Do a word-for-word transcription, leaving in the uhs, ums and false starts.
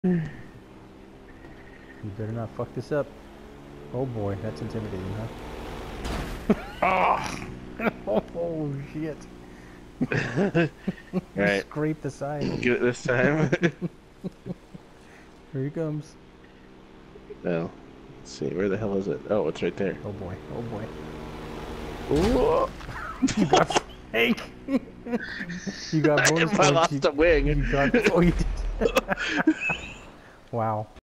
You better not fuck this up. Oh boy, that's intimidating, huh? Oh, oh shit. Right. Scrape the side. Get it this time. Here he comes. Well, let's see. Where the hell is it? Oh, it's right there. Oh boy. Oh boy. Ooh. You got fake. You got bonus I points. lost You, a wing. you got. Oh, you did. Wow.